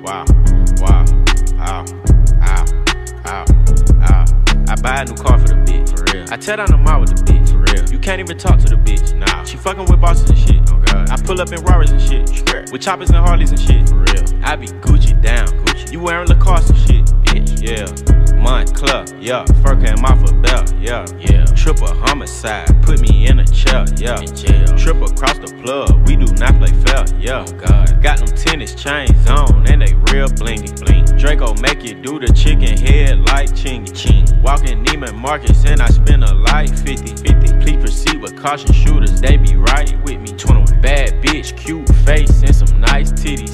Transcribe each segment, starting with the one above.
wow, wow, ow, ow, ow, ow. I buy a new car for the bitch, for real. I tear down the mall with the bitch, for real. You can't even talk to the bitch, nah. She fucking with bosses and shit, oh god. I pull up in Rarers and shit, with choppers and Harleys and shit, for real. I be Gucci down, Gucci. You wearing Lacoste and shit, bitch, yeah. Montclair, yeah. Fur came off a belt, yeah, yeah. Triple homicide, put me in a chair, yeah. Triple across the plug, we do not play fair, yeah. Oh god. Got them tennis chains on and they real blingy, bling. Draco make you do the chicken head like chingy, ching. Walking Neiman Marcus and I spend a like 50. Please proceed with caution, shooters, they be right with me. 21. Bad bitch, cute face and some nice titties.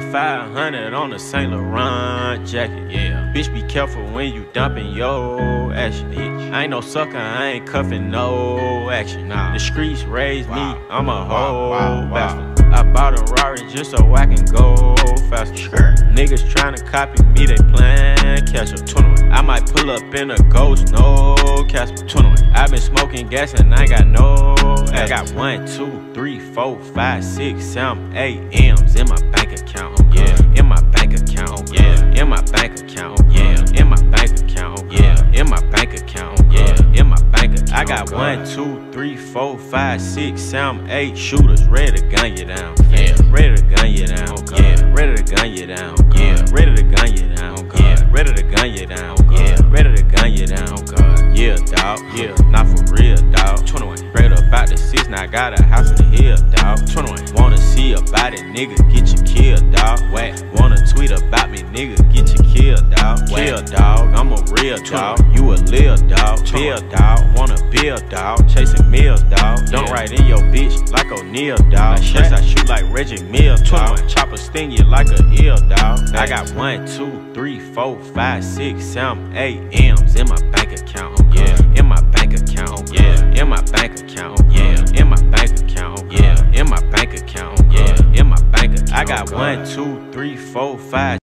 7500 on a Saint Laurent jacket, yeah. Bitch, be careful when you dumping yo action, bitch. I ain't no sucker, I ain't cuffing no action. Nah. The streets raised me, I'm a whole bastard. I bought a Rari just so I can go faster. Sure. Niggas tryna copy me, they plan catch up. 21. I might pull up in a Ghost, no Casper. 21. I been smoking gas and I got no ass. I got 1, 2, 3, 4, 5, 6, 7, 8 M's in my bank account. Yeah, in my bank account. Yeah, in my bank account. Yeah, in my bank account. Yeah, in my bank account. Yeah, in my bank account. I got 1, 2, 3, 4, 5, 6, 7, 8 shooters ready to gun you down. Yeah, ready to gun you down. Yeah, ready to gun you down. Yeah, ready to gun you down. Yeah, ready to gun you down. Yeah, ready to gun you down. Yeah, dawg. Yeah, not for real, dawg. 21. Straight up out the 6, now I got a house in the hill, dawg. 21. Wanna see about it, nigga, get you killed, dawg. Whack. Wanna tweet about me, nigga, get you killed, dawg. Kill, dawg. I'm a real dawg. You a lil dawg. Bill, dawg. Wanna build, dawg. Chasing meals, dawg. Don't write in your bitch like O'Neal, dawg. Yes, I shoot like Reggie Mills, dawg. Chopper sting you like a eel, dawg. I got 1, 2, 3, 4, 5, 6, 7, 8 M's in my bank account. Yeah, in my bank account. Yeah, in my bank account. Yeah, in my bank account. Yeah, in my bank account. Yeah, in my bank account. I got 1, 2, 3, 4, 5.